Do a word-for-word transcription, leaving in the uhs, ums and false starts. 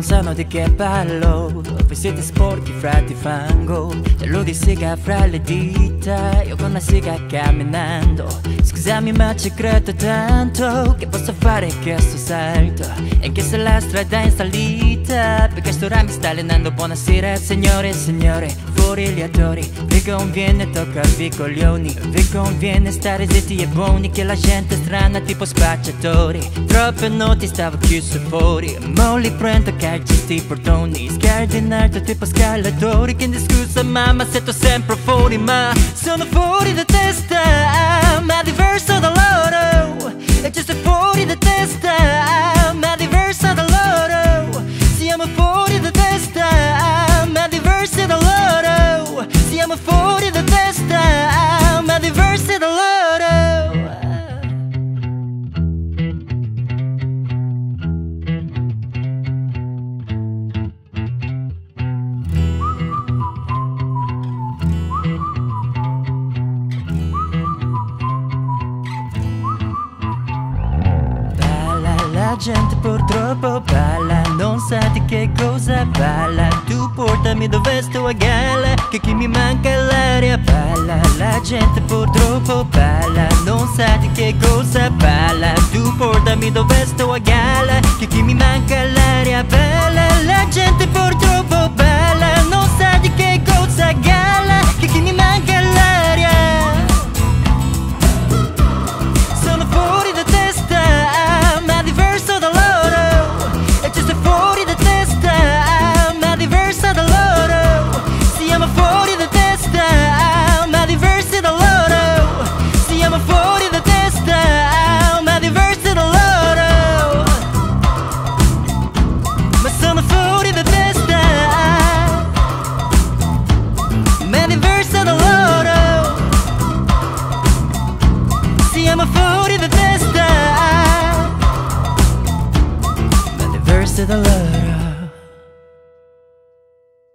non sanno di che parlo. Voi siete sporchi, frati fango. Te lo di siga fra le dita, io con la siga camminando. Scusami ma ci credo tanto che posso fare questo salto, e che se la strada è in salita, perché sto ramo mi sta allenando. Buonasera signore e signore, fuori gli attori. Vi conviene toccarvi i coglioni, vi conviene stare zitti e buoni, che la gente è strana tipo spacciatori. Troppe notti stavo chiuso fuori, mo li prendo calcisti i portoni. Scardi in alto tipo scalatori, quindi scusa mamma se sto sempre fuori, ma sono fuori da testa, ma diverso da loro. E ci sei fuori da testa, ma diverso da loro. Siamo fuori da testa, ma diversi da loro. Siamo fuori da testa, ma diversi da loro. La gente purtroppo balla, non sa di che cosa balla. Tu portami dove sto a galla, che chi mi manca l'aria balla. La gente purtroppo balla, non sa di che cosa balla. Tu portami dove sto a galla, che chi mi manca l'aria balla. La gente